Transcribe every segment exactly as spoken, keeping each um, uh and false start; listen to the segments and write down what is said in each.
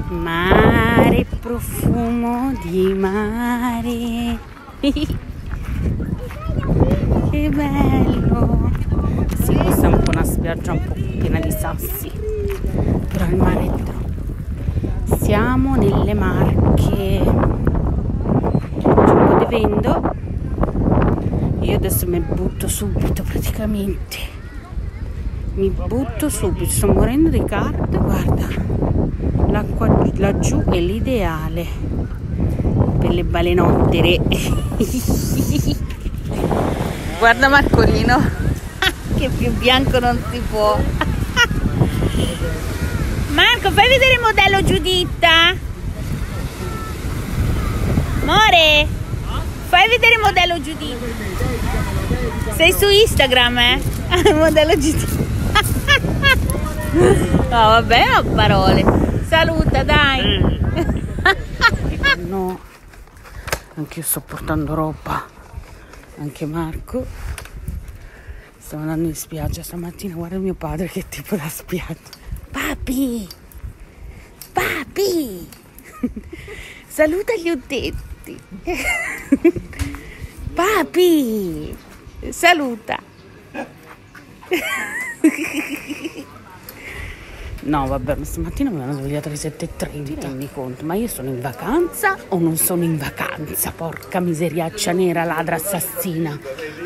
Mare, profumo di mare. Che bello. Sì, questa è un po' una spiaggia un po' piena di sassi, però il mare è dentro. Siamo nelle Marche. C'è un po' di vento. Io adesso mi butto subito praticamente. Mi butto subito, sto morendo di caldo, guarda. L'acqua laggiù è l'ideale per le balenottere. Guarda Marcolino, che più bianco non si può. Marco, fai vedere il modello Giuditta. More, fai vedere il modello Giuditta. Sei su Instagram, eh? Il modello Giuditta. No, vabbè, ho parole. Saluta, dai. No, anche io sto portando roba. Anche Marco. Stiamo andando in spiaggia stamattina. Guarda mio padre che tipo da spiaggia. Papi! Papi! Saluta gli utenti. Papi! Saluta. No, vabbè, ma stamattina mi hanno svegliato alle sette e trenta, rendi conto, ma io sono in vacanza o non sono in vacanza? Porca miseriaccia nera, ladra assassina.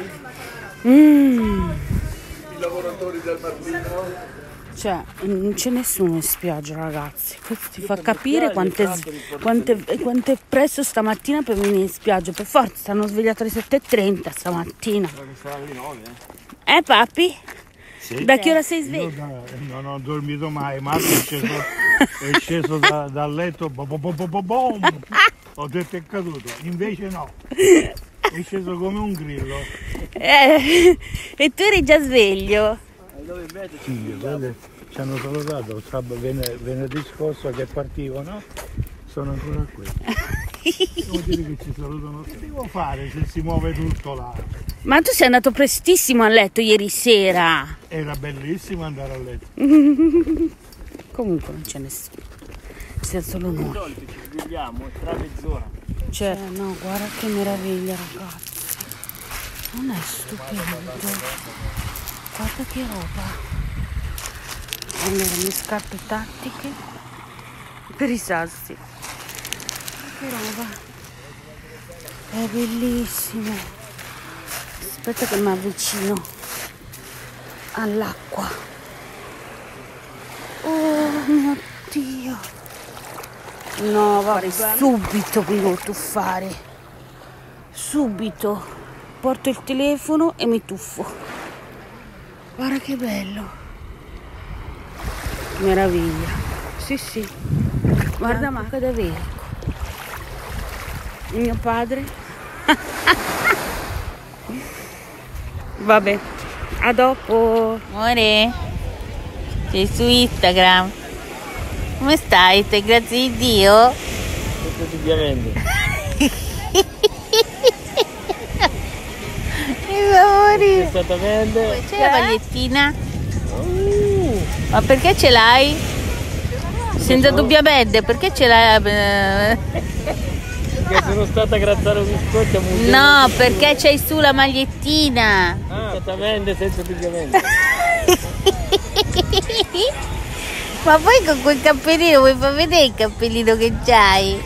Mm. I lavoratori del Martino. Cioè, non c'è nessuno in spiaggia, ragazzi. Questo ti fa capire quanto è, quanto è, quanto è presto stamattina per venire in spiaggia. Per forza, hanno svegliato alle sette e trenta stamattina. Eh, papi? Sì. Da che ora sei sveglio? Io non ho dormito mai, Marco è sceso, è sceso da, dal letto, bo bo bo bo bo bom. Ho detto è caduto, invece no, è sceso come un grillo. Eh, e tu eri già sveglio? Sì, guarda, ci hanno salutato venerdì, venerdì scorso che partivano, sono ancora qui. Devo dire che ci salutano, che devo fare se si muove tutto là? Ma tu sei andato prestissimo a letto ieri sera. Era bellissimo andare a letto. Comunque non c'è nessuno, siamo solo noi. Ci svegliamo tra mezz'ora. Cioè, no, guarda che meraviglia, ragazzi. Non è stupendo. Guarda che roba. Allora, le scarpe tattiche per i sassi. Che roba. È bellissimo. Aspetta che mi avvicino all'acqua. Oh mio Dio. No, vabbè, subito mi devo tuffare. Subito. Porto il telefono e mi tuffo. Guarda che bello. Meraviglia. Sì, sì. Guarda Marco da Velco. Il mio padre. Vabbè, a dopo. Amore, sei su Instagram. Come stai? Te, grazie di Dio. Tutto ovviamente. Esattamente. C'è la magliettina? Uh. Ma perché ce l'hai? Senza dubbiamente, perché ce l'hai? Perché sono stata a grattare un scotch. No, perché c'hai su la magliettina. Ah, esattamente, senza dubbiamente. Ma poi con quel cappellino vuoi far vedere il cappellino che c'hai?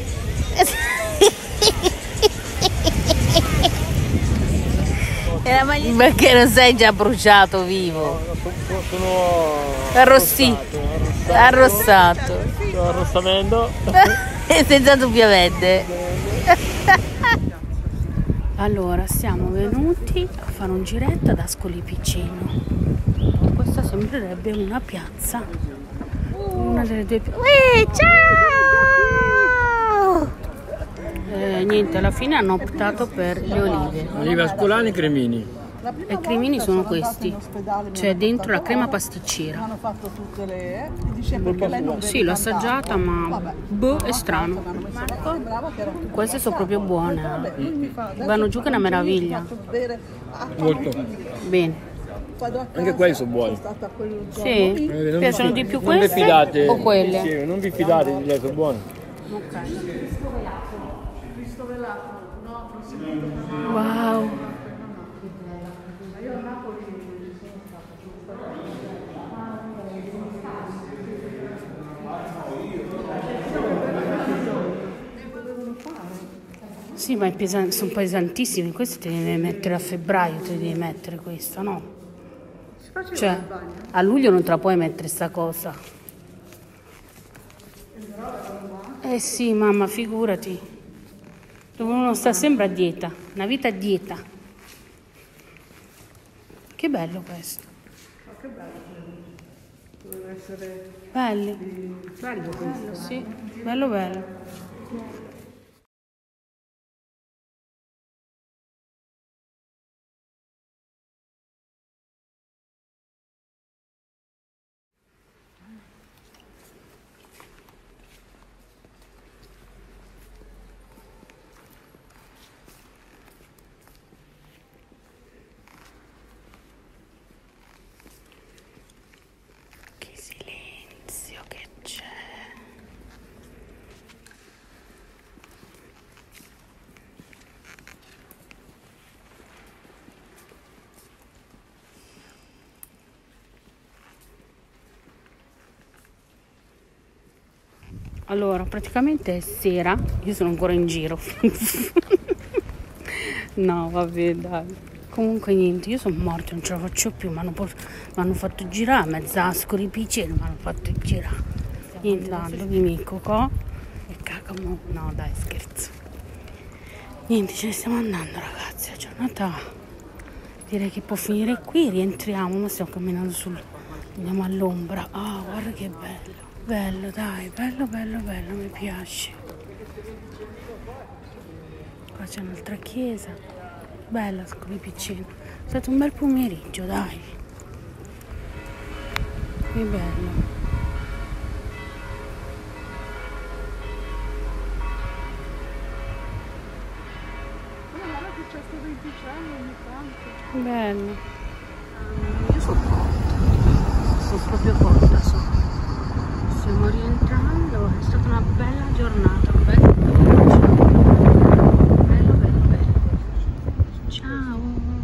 Perché non sei già bruciato vivo? No, sono, sono arrossito, arrossato. Sono arrossamento. Senza dubbiamente. Allora, siamo venuti a fare un giretto ad Ascoli Piceno. Questa sembrerebbe una piazza. Una delle due piazze. Uè, ciao! Eh, niente, alla fine hanno optato per le olive. Olive ascolane e cremini. E i cremini sono questi. C'è dentro la crema pasticcera. Hanno fatto tutte le... Dice perché lei non Sì, l'ho assaggiata, ma boh, è strano. Queste sono proprio buone. Vanno giù che è una meraviglia. Molto. Bene. vado a casa, Anche quelli sono buoni. sono stata quel giorno Sì? lì. Eh, non Piacciono vi- di più non vi queste fidate o quelle? insieme, non vi fidate di lei, sono buoni. Ok. Wow. Sì, ma è pesan- sono pesantissimi, questi te li devi mettere a febbraio, te li devi mettere questa, no? Cioè, a luglio non te la puoi mettere sta cosa. Eh sì, mamma, figurati. Dove uno sta sempre a dieta, una vita a dieta. Che bello questo. Ma che bello, doveva essere Belli. bello questo. Bello, sì. Bello, bello. Che silenzio che c'è. Allora, praticamente è sera, io sono ancora in giro. No, vabbè, dai. Comunque niente, io sono morta, non ce la faccio più, mi hanno, port- m'hanno fatto girare, mezz'asco di piceno, mi hanno fatto girare. Niente, tanto che mi cocò e cacamo. No, dai, scherzo. Niente, ce ne stiamo andando, ragazzi, la giornata direi che può finire qui, rientriamo, ma stiamo camminando sul... andiamo all'ombra. Ah, oh, guarda che bello. Bello, dai, bello, bello, bello, mi piace. Qua c'è un'altra chiesa. Bella, con i piccini. È stato un bel pomeriggio, dai. Che bello. Guarda che c'è sto venticello ogni tanto. Bello. Io sono cotta. Sono proprio cotta, so. Stiamo rientrando, è stata una bella giornata, un bel pomeriggio. Bello, bello, bello. Ciao.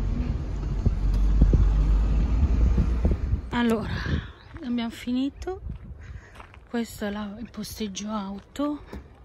Allora, abbiamo finito. Questo è la- il posteggio auto.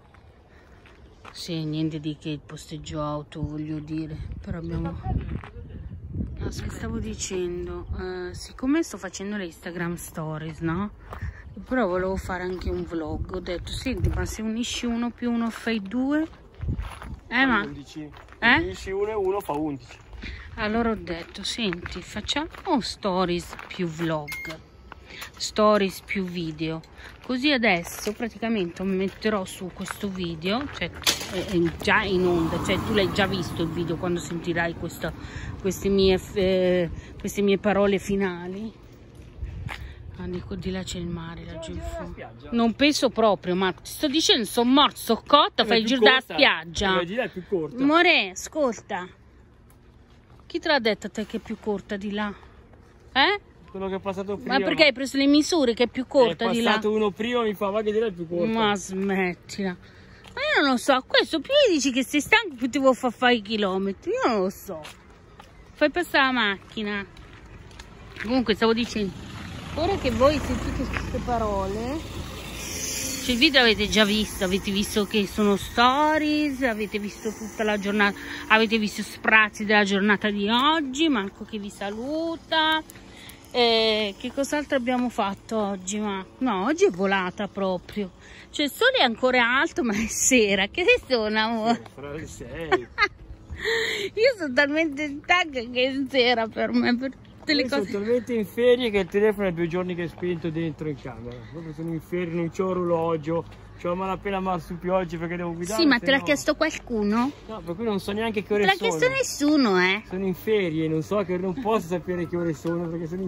Sì, niente di che il posteggio auto, voglio dire, però abbiamo... No, che stavo dicendo, eh, siccome sto facendo le Instagram stories, no? Però volevo fare anche un vlog, ho detto, senti, ma se unisci uno più uno fai due? Eh, ma... undici. Eh? Unisci uno e uno fa undici. Allora ho detto, senti, facciamo stories più vlog, stories più video, così adesso praticamente metterò su questo video, cioè è, è già in onda, cioè tu l'hai già visto il video quando sentirai questa, queste, mie, eh, queste mie parole finali. Ah, dico, di là c'è il mare, laggiù in fondo. Non penso proprio, ma ti sto dicendo, sono morto, sto cotta, fai il giro dalla spiaggia. La gira è più corta. More, ascolta. Chi te l'ha detto a te che è più corta di là? Eh? Quello che è passato prima. Ma perché hai preso le misure che è più corta è di là? passato uno prima, mi fa, ma che dirà è più corta. Ma smettila. Ma io non lo so, questo più mi dici che sei stanco più ti vuoi far fare i chilometri, io non lo so. Fai passare la macchina. Comunque stavo dicendo, ora che voi sentite queste parole, cioè il video l'avete già visto, avete visto che sono stories, avete visto tutta la giornata, avete visto sprazzi della giornata di oggi, Marco che vi saluta. Eh, che cos'altro abbiamo fatto oggi? Ma no, oggi è volata proprio, cioè il sole è ancora alto ma è sera, che sono amore? Fra le sei. Io sono talmente stanca che è sera per me, per tutte le Io cose. sono talmente in ferie che il telefono è due giorni che è spento dentro in camera. Proprio sono in ferie, non c'ho orologio, c'ho malapena marsupioggi perché devo guidare. Sì, ma se te l'ha no- chiesto qualcuno? No, per cui non so neanche che Te ore l'ha sono. chiesto nessuno, eh? Sono in ferie, non so che non posso sapere che ore sono perché sono in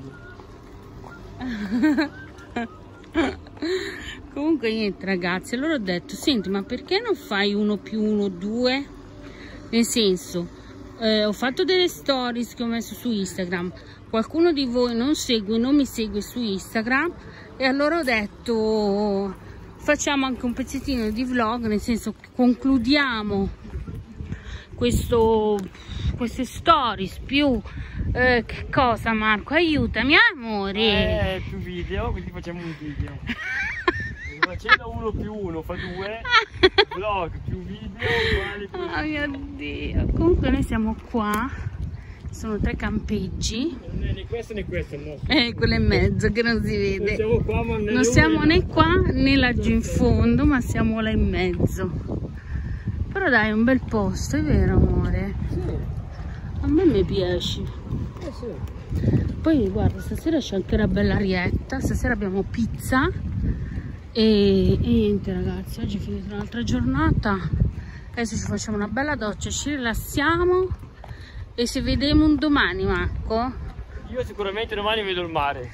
ferie. Comunque niente ragazzi, allora ho detto, senti, ma perché non fai uno più uno, due? Nel senso, eh, ho fatto delle stories che ho messo su Instagram, qualcuno di voi non segue, non mi segue su Instagram, e allora ho detto facciamo anche un pezzettino di vlog, nel senso che concludiamo questo, queste stories più eh, che cosa, Marco? Aiutami, amore. Eh, più video, quindi facciamo un video. Facendo uno più uno fa due, vlog più video uguali più... Oh mio Dio. Comunque noi siamo qua, sono tre campeggi. Non è né questo né questo il nostro. Eh, quello in mezzo che non si vede. Non siamo qua, ma non siamo né qua né laggiù in fondo, ma siamo là in mezzo. Però dai, è un bel posto, è vero amore? Sì. A me mi piace. Eh sì. Poi guarda, stasera c'è anche una bella arietta, stasera abbiamo pizza. E, e niente ragazzi, oggi è finita un'altra giornata, adesso ci facciamo una bella doccia, ci rilassiamo e ci vediamo un domani, Marco. Io sicuramente domani vedo il mare.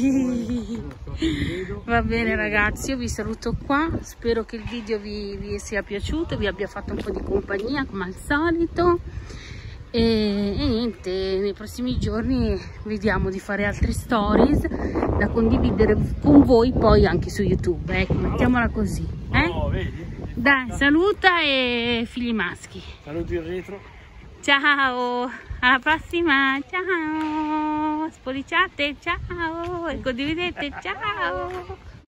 Va bene ragazzi, io vi saluto qua, spero che il video vi, vi sia piaciuto, vi abbia fatto un po' di compagnia come al solito. E, e niente, nei prossimi giorni vediamo di fare altre stories da condividere con voi poi anche su YouTube, ecco, mettiamola così, eh? Oh, vedi? Dai, saluta e figli maschi. Saluti in retro. Ciao, alla prossima, ciao, spolliciate, ciao, e condividete, ciao.